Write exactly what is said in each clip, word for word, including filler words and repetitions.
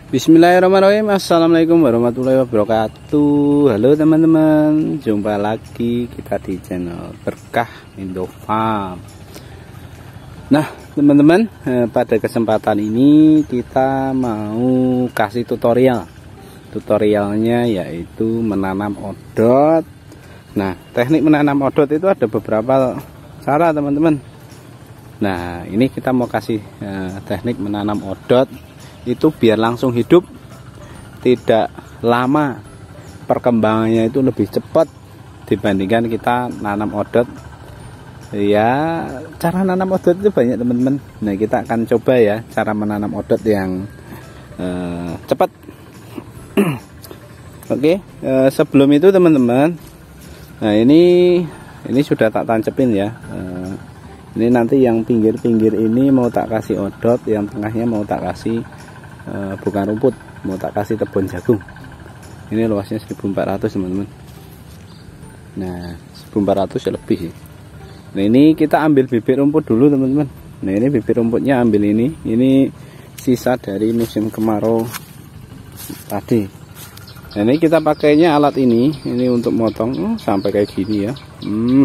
Bismillahirrahmanirrahim. Assalamualaikum warahmatullahi wabarakatuh. Halo teman-teman, jumpa lagi kita di channel Berkah Indo Farm. Nah teman-teman, eh, pada kesempatan ini kita mau kasih tutorial. Tutorialnya yaitu menanam odot. Nah, teknik menanam odot itu ada beberapa cara teman-teman. Nah, ini kita mau kasih eh, teknik menanam odot itu biar langsung hidup, tidak lama, perkembangannya itu lebih cepat dibandingkan kita nanam odot. Ya, cara nanam odot itu banyak teman-teman. Nah, kita akan coba ya cara menanam odot yang eh, cepat. Oke, eh, sebelum itu teman-teman, nah ini ini sudah tak tancepin ya. Eh, ini nanti yang pinggir-pinggir ini mau tak kasih odot, yang tengahnya mau tak kasih Uh, bukan rumput, mau tak kasih tebon jagung. Ini luasnya seribu empat ratus teman-teman. Nah, seribu empat ratus ya lebih sih. Nah, ini kita ambil bibit rumput dulu teman-teman. Nah, ini bibit rumputnya ambil ini. Ini sisa dari musim kemarau tadi. Nah, ini kita pakainya alat ini. Ini untuk motong oh, sampai kayak gini ya. Hmm.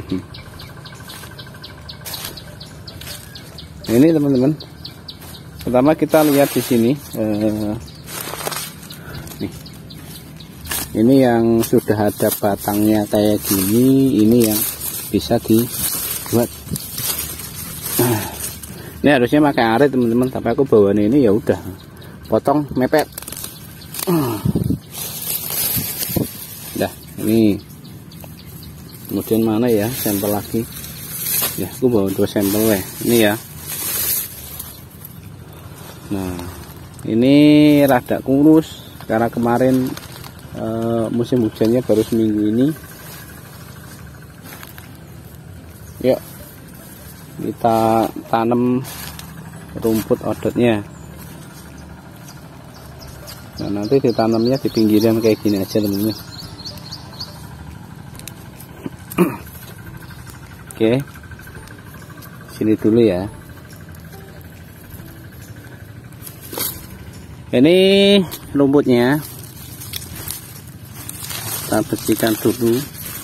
Nah, ini teman-teman. Pertama kita lihat di sini, eh, nih, ini yang sudah ada batangnya kayak gini, ini yang bisa dibuat. Nah, ini harusnya pakai arit teman-teman, tapi aku bawa ini ya udah, potong mepet. Dah, ini kemudian mana ya sampel lagi? Ya, aku bawa dua sampel ya, ini ya. Nah, ini rada kurus karena kemarin e, musim hujannya baru seminggu ini. Yuk kita tanam rumput odotnya. Nah, nanti ditanamnya di pinggiran kayak gini aja teman-teman. Oke, sini dulu ya. Ini rumputnya kita bersihkan dulu.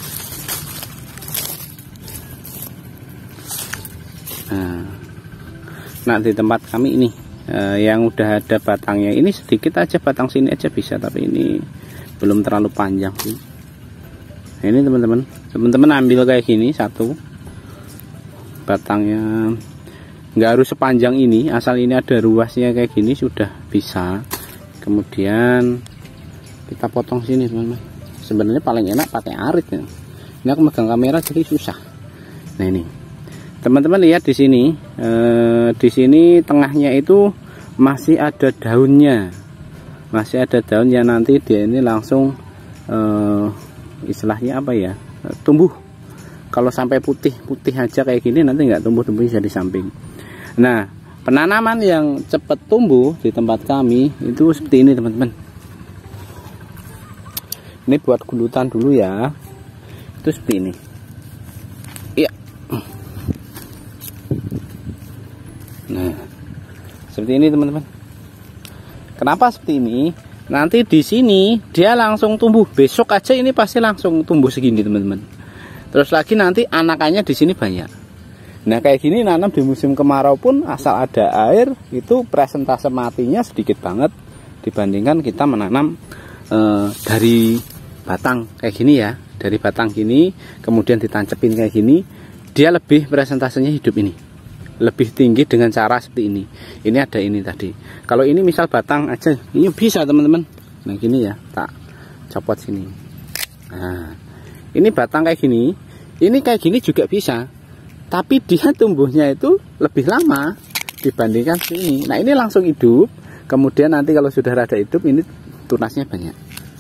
Nah, nah di tempat kami ini eh, yang udah ada batangnya, ini sedikit aja, batang sini aja bisa, tapi ini belum terlalu panjang sih. Nah, ini teman-teman, teman-teman ambil kayak gini satu batangnya. Nggak harus sepanjang ini, asal ini ada ruasnya kayak gini sudah bisa. Kemudian kita potong sini teman-teman. Sebenarnya paling enak pakai arit ya. Ini aku megang kamera jadi susah. Nah, ini teman-teman lihat di sini, eh, di sini tengahnya itu masih ada daunnya, masih ada daunnya. Nanti dia ini langsung eh, istilahnya apa ya, tumbuh. Kalau sampai putih-putih aja kayak gini nanti nggak tumbuh-tumbuh bisa di samping. Nah, penanaman yang cepat tumbuh di tempat kami itu seperti ini teman-teman. Ini buat gulutan dulu ya. Itu seperti ini. Iya. Nah, seperti ini teman-teman. Kenapa seperti ini? Nanti di sini dia langsung tumbuh. Besok aja ini pasti langsung tumbuh segini teman-teman. Terus lagi nanti anakannya di sini banyak. Nah, kayak gini nanam di musim kemarau pun asal ada air itu presentase matinya sedikit banget dibandingkan kita menanam e, dari batang kayak gini ya, dari batang gini kemudian ditancepin kayak gini, dia lebih presentasenya hidup ini, lebih tinggi dengan cara seperti ini. Ini ada ini tadi. Kalau ini misal batang aja, ini bisa teman-teman. Nah, gini ya, tak copot sini. Nah, ini batang kayak gini, ini kayak gini juga bisa. Tapi dia tumbuhnya itu lebih lama dibandingkan sini. Nah, ini langsung hidup. Kemudian nanti kalau sudah rada hidup, ini tunasnya banyak.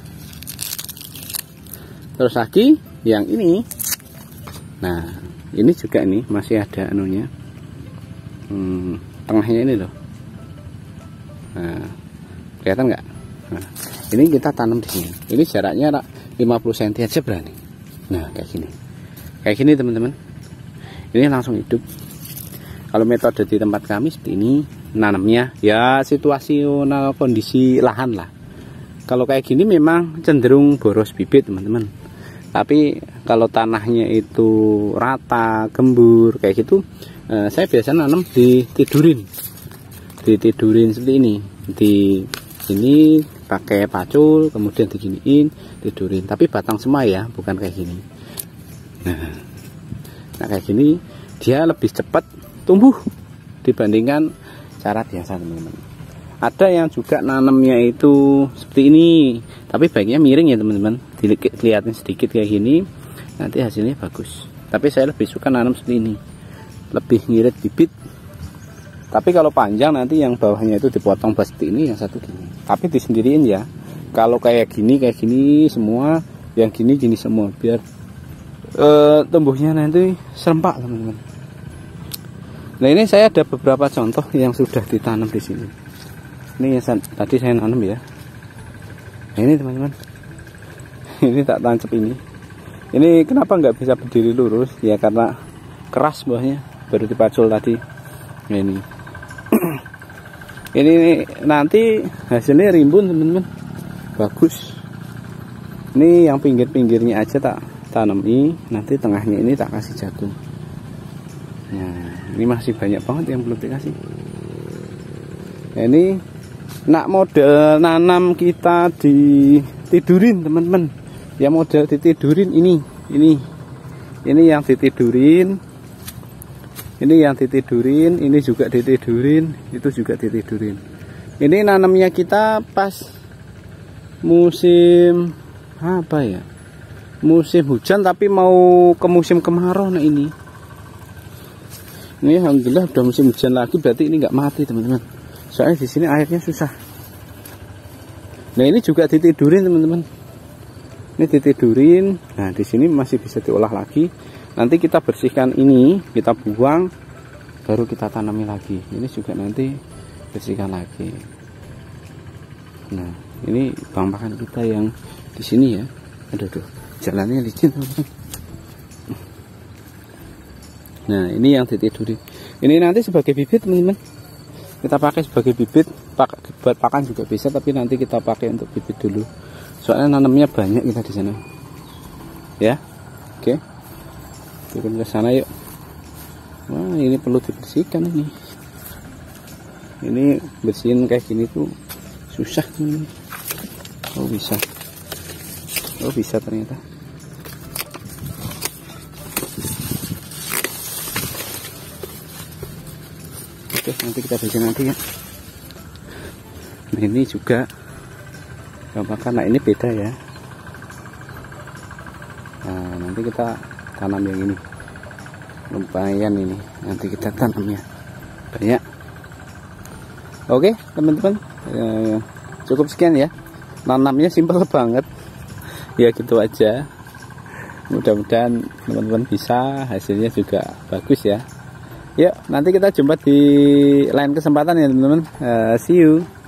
Terus lagi yang ini. Nah, ini juga nih masih ada anunya. Hmm, tengahnya ini loh. Nah, kelihatan nggak? Nah, ini kita tanam di sini. Ini jaraknya lima puluh sentimeter aja berani. Nah, kayak gini. Kayak gini teman-teman. Ini langsung hidup. Kalau metode di tempat kami seperti ini. nanamnya ya situasional kondisi lahan lah. Kalau kayak gini memang cenderung boros bibit teman-teman, tapi kalau tanahnya itu rata gembur kayak gitu, eh, saya biasa nanam ditidurin ditidurin seperti ini, di sini pakai pacul kemudian diginiin tidurin, tapi batang semua ya, bukan kayak gini. Nah, nah kayak gini dia lebih cepat tumbuh dibandingkan cara biasa teman-teman. Ada yang juga nanamnya itu seperti ini, tapi baiknya miring ya teman-teman, dilihatin sedikit kayak gini nanti hasilnya bagus. Tapi saya lebih suka nanam seperti ini, lebih ngirit bibit. Tapi kalau panjang nanti yang bawahnya itu dipotong seperti ini, yang satu gini, tapi disendiriin ya. Kalau kayak gini kayak gini semua, yang gini gini semua, biar uh, tumbuhnya nanti serempak teman-teman. Nah ini saya ada beberapa contoh yang sudah ditanam di sini. Ini yang tadi saya nanam ya. Nah ini teman-teman, ini tak tancap ini. Ini kenapa nggak bisa berdiri lurus? Ya karena keras buahnya, baru dipacul tadi. Nah, ini, ini nanti hasilnya rimbun teman-teman, bagus. Ini yang pinggir-pinggirnya aja tak tanam ini, nanti tengahnya ini tak kasih jagung. Nah ini masih banyak banget yang belum dikasih. Nah, ini nak model nanam kita ditidurin teman-teman, ya model ditidurin ini ini ini yang ditidurin, ini yang ditidurin, ini juga ditidurin, itu juga ditidurin. Ini nanamnya kita pas musim apa ya, musim hujan tapi mau ke musim kemarau. Nah ini ini alhamdulillah udah musim hujan lagi, berarti ini nggak mati teman-teman, soalnya di sini airnya susah. Nah ini juga ditidurin teman-teman, ini ditidurin. Nah di sini masih bisa diolah lagi, nanti kita bersihkan ini, kita buang, baru kita tanami lagi. Ini juga nanti bersihkan lagi. Nah ini bang pakan kita yang di sini ya. Aduh, aduh jalannya licin teman-teman. Nah ini yang ditidurin, ini nanti sebagai bibit teman-teman, kita pakai sebagai bibit, pakai buat pakan juga bisa, tapi nanti kita pakai untuk bibit dulu, soalnya nanamnya banyak kita di sana ya. Oke, turun ke sana yuk. Wah ini perlu dibersihkan, ini ini bersihin kayak gini tuh susah teman-teman. Oh bisa, oh bisa ternyata. Oke, nanti kita bersihkan nanti ya. Nah ini juga gampang, nah ini beda ya. Nah nanti kita tanam yang ini, lumayan ini, nanti kita tanamnya banyak. Oke teman-teman, eh, cukup sekian ya, nanamnya simpel banget ya, gitu aja. Mudah-mudahan teman-teman bisa, hasilnya juga bagus ya. Yuk nanti kita jumpa di lain kesempatan ya teman-teman. uh, see you.